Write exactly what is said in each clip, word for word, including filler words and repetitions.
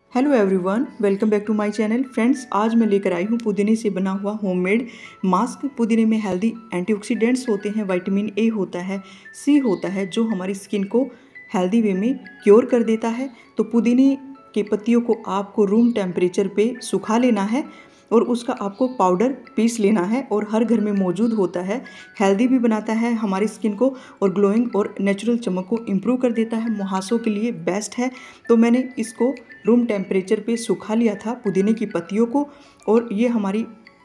Hello everyone, welcome back to my channel. Friends, आज मैं लेकर आई हूँ पुदीने से बना हुआ होममेड मास्क। पुदीने में हेल्दी एंटीऑक्सीडेंट्स होते हैं, विटामिन ए होता है, सी होता है, जो हमारी स्किन को हेल्दी वे में क्योर कर देता है। तो पुदीने के पत्तियों को आपको रूम टेम्परेचर पे सुखा लेना है और उसका आपको पाउडर पीस लेना है और हर घर में मौजूद होता है। हेल्दी भी बनाता है हमारी स्किन को और ग्लोइंग और नेचुरल चमक को इम्प्रूव कर देता है। मुहासों के लिए बेस्ट है। तो मैंने इसको रूम टेम्परेचर पे सुखा लिया था पुदीने की पत्तियों को, और ये हमारी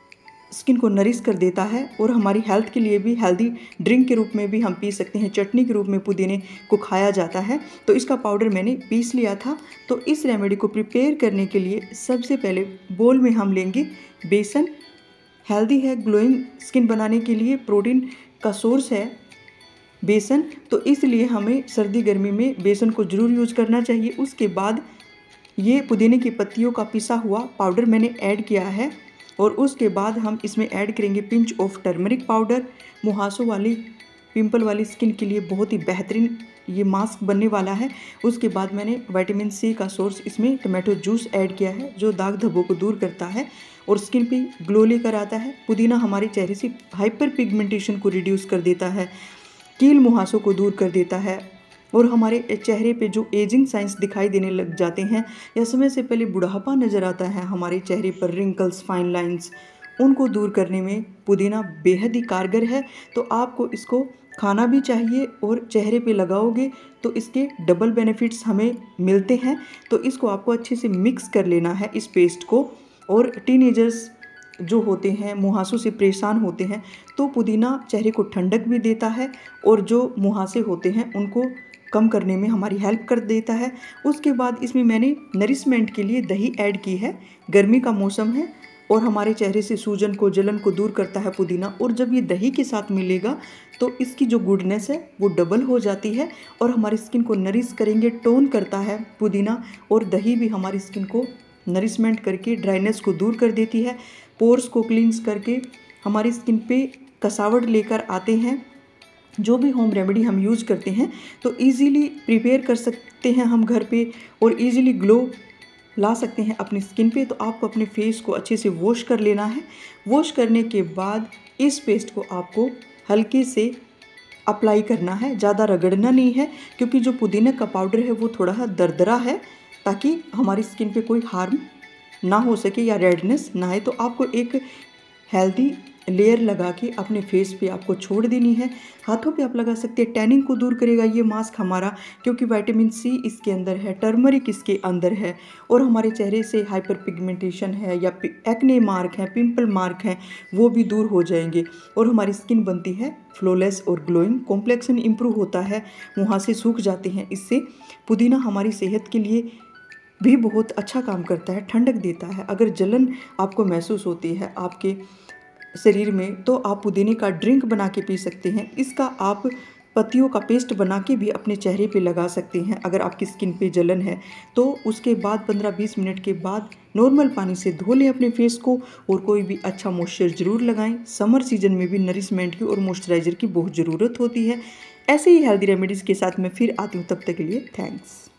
स्किन को नरिश कर देता है और हमारी हेल्थ के लिए भी हेल्दी ड्रिंक के रूप में भी हम पी सकते हैं। चटनी के रूप में पुदीने को खाया जाता है। तो इसका पाउडर मैंने पीस लिया था। तो इस रेमेडी को प्रिपेयर करने के लिए सबसे पहले बोल में हम लेंगे बेसन। हेल्दी है, ग्लोइंग स्किन बनाने के लिए प्रोटीन का सोर्स है बेसन, तो इसलिए हमें सर्दी गर्मी में बेसन को ज़रूर यूज करना चाहिए। उसके बाद ये पुदीने की पत्तियों का पिसा हुआ पाउडर मैंने ऐड किया है और उसके बाद हम इसमें ऐड करेंगे पिंच ऑफ टर्मरिक पाउडर। मुहासों वाली, पिंपल वाली स्किन के लिए बहुत ही बेहतरीन ये मास्क बनने वाला है। उसके बाद मैंने विटामिन सी का सोर्स इसमें टमाटो जूस ऐड किया है, जो दाग धब्बों को दूर करता है और स्किन पे ग्लो लेकर आता है। पुदीना हमारे चेहरे से हाइपर पिगमेंटेशन को रिड्यूस कर देता है, कील मुहासों को दूर कर देता है और हमारे चेहरे पे जो एजिंग साइंस दिखाई देने लग जाते हैं या समय से पहले बुढ़ापा नज़र आता है हमारे चेहरे पर, रिंकल्स, फाइन लाइंस, उनको दूर करने में पुदीना बेहद ही कारगर है। तो आपको इसको खाना भी चाहिए और चेहरे पे लगाओगे तो इसके डबल बेनिफिट्स हमें मिलते हैं। तो इसको आपको अच्छे से मिक्स कर लेना है इस पेस्ट को। और टीनेजर्स जो होते हैं, मुहासों से परेशान होते हैं, तो पुदीना चेहरे को ठंडक भी देता है और जो मुहासे होते हैं उनको कम करने में हमारी हेल्प कर देता है। उसके बाद इसमें मैंने नरिशमेंट के लिए दही ऐड की है। गर्मी का मौसम है और हमारे चेहरे से सूजन को, जलन को दूर करता है पुदीना, और जब ये दही के साथ मिलेगा तो इसकी जो गुडनेस है वो डबल हो जाती है और हमारी स्किन को नरिश करेंगे, टोन करता है पुदीना। और दही भी हमारी स्किन को नरिशमेंट करके ड्राइनेस को दूर कर देती है, पोर्स को क्लींस करके हमारी स्किन पे कसावट लेकर आते हैं। जो भी होम रेमेडी हम यूज़ करते हैं तो इजीली प्रिपेयर कर सकते हैं हम घर पे और इजीली ग्लो ला सकते हैं अपनी स्किन पे। तो आपको अपने फेस को अच्छे से वॉश कर लेना है। वॉश करने के बाद इस पेस्ट को आपको हल्के से अप्लाई करना है, ज़्यादा रगड़ना नहीं है, क्योंकि जो पुदीना का पाउडर है वो थोड़ा सा दरदरा है, ताकि हमारी स्किन पे कोई हार्म ना हो सके या रेडनेस ना आए। तो आपको एक हेल्दी लेयर लगा के अपने फेस पे आपको छोड़ देनी है। हाथों पे आप लगा सकते हैं, टैनिंग को दूर करेगा ये मास्क हमारा, क्योंकि विटामिन सी इसके अंदर है, टर्मरिक इसके अंदर है और हमारे चेहरे से हाइपर पिगमेंटेशन है या एक्ने मार्क है, पिंपल मार्क हैं, वो भी दूर हो जाएंगे और हमारी स्किन बनती है फ्लॉलेस और ग्लोइंग। कॉम्प्लेक्शन इंप्रूव होता है, मुहासे सूख जाते हैं इससे। पुदीना हमारी सेहत के लिए भी बहुत अच्छा काम करता है, ठंडक देता है। अगर जलन आपको महसूस होती है आपके शरीर में तो आप पुदीने का ड्रिंक बना के पी सकते हैं। इसका आप पत्तियों का पेस्ट बना के भी अपने चेहरे पे लगा सकते हैं अगर आपकी स्किन पे जलन है तो। उसके बाद पंद्रह बीस मिनट के बाद नॉर्मल पानी से धो लें अपने फेस को और कोई भी अच्छा मॉइस्चर ज़रूर लगाएं। समर सीजन में भी नरिशमेंट की और मॉइस्चराइज़र की बहुत ज़रूरत होती है। ऐसे ही हेल्दी रेमेडीज़ के साथ मैं फिर आती हूँ, तब तक के लिए थैंक्स।